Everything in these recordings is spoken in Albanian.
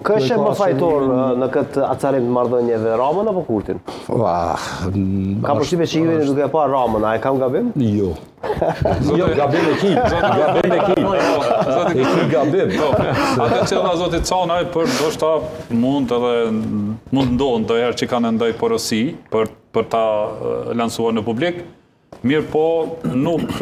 Kë është më fajtor në këtë acarim të marrëdhënieve, Ramën apo Kurtin? Ka përshtypje që ju duke pa Ramën, a e kam gabim? Jo. Jo, gabim e ki. Gabim e ki. E ki gabim. Atë që nga Zotit Canaj, për ndoshta mund ndonë të herë që kanë ndaj porosi për ta lansuar në publik, mirë po nuk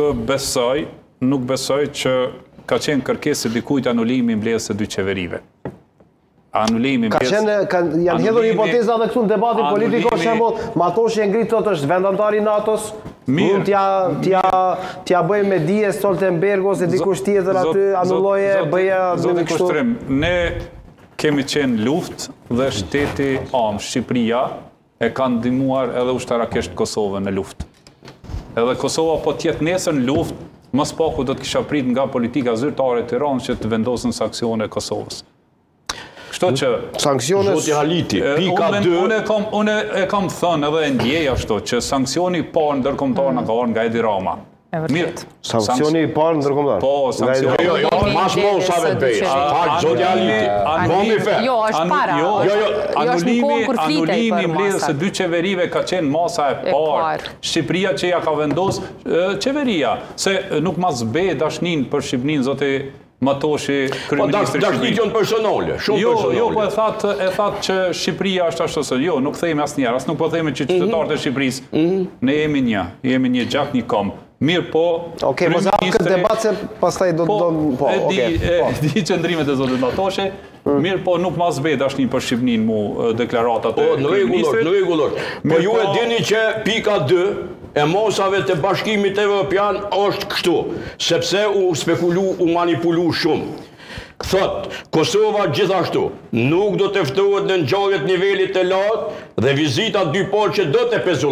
besoj që ka qenë kërkesë e dikujt anulimi mbledhjes së dy qeverive. Anulimi janë hedhur hipoteza edhe këtu në debatin politik, për shembull, Matoshi e ngrit thotë është vendantari i NATO-s. Mund t'ja bëjmë me dije Stoltenbergos e dikush tjetër aty anulloje bëja Zoti Kushtrim, ne kemi qenë luftë dhe shteti Shqipëria e ka ndihmuar edhe ushtarakisht Kosovën në luftë. Edhe Kosova po t'jetë nesër në luftë, mos paku do të kisha prit nga politika zyrtare e Tiranës që të vendosin sanksione Kosovës. Kështu që sanksionet Zoti Haliti, pika 2. Unë e kam thënë edhe ndjej ashtu që sanksioni i parë ndërkombëtar na ka ardhur nga Edi Rama. Mirë, sanksioni i parë ndërkombëtar. Po, sanksioni. Jo, mas mos sa vetë bëj. Zoti Haliti. Momi fe. Jo, është para. Anulimi i mbledhjes së dy qeverive ka qenë masa e parë. Shqipëria që ja ka vendosur qeveria, se nuk mas be dashnin për Shqipërinë, zoti Matoshi, kryeministri i Shqipërisë. Dashnijon personale, shumë personale. Jo, po e thatë që Shqipëria është ashtu se jo, nuk themi asnjëherë, as nuk po themi që qytetarët e Shqipërisë. Ne jemi një gjak, një kom. Mirë po... Okej, mos hap këtë debat se pastaj do po, di qëndrimet e zotit Matoshi. Mirë po nuk mas be dashnin për Shqipërinë mu deklaratat e kryeministrit. Në rregull. Po ju e dini që pika 2 e mosave të Bashkimit Evropian është kështu, sepse u manipulu shumë. Thot, Kosova gjithashtu nuk do të ftohet në ngjarjet nivelit të lartë dhe vizita dy palë që do të pezullohet.